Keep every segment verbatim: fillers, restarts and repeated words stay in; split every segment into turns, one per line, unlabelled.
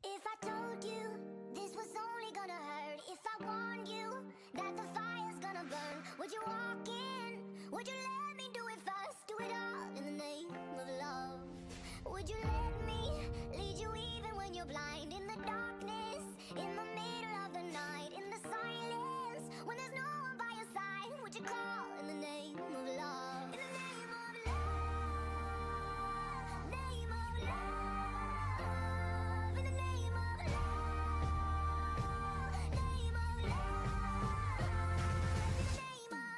If I told you this was only gonna hurt, if I warned you that the fire's gonna burn, would you walk in? Would you let me do it first? Do it all in the name of love. Would you let me lead you even when you're blind? In the darkness, in the middle of the night, in the silence, when there's no one by your side, would you call in the name of love? In the name of love, name of love, in the name of love, name of love, in the name of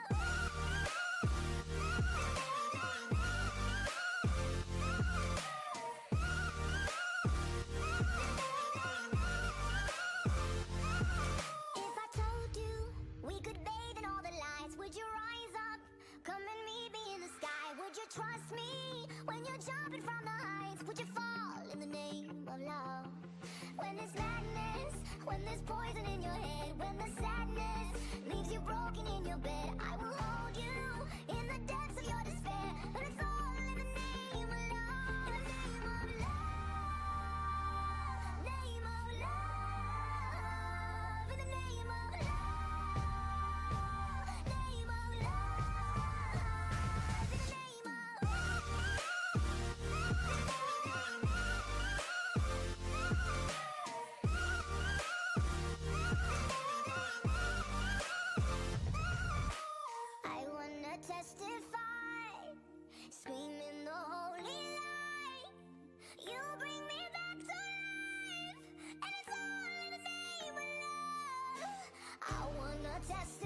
If I told you we could bathe in all the lights, would you rise up, come and meet me in the sky? Would you trust me when you're jumping from the heights? Would you fall in the name of love? When there's madness, when there's poison in your head, when the sadness leaves you broken in your bed, I will hold you in the depths of your despair. But it's all in the name of love, in the name of love, name of love, in the name of love, name of love, in the name of I wanna testify, screaming the holy light. You bring me back to life, and it's all in the name of love. I wanna testify.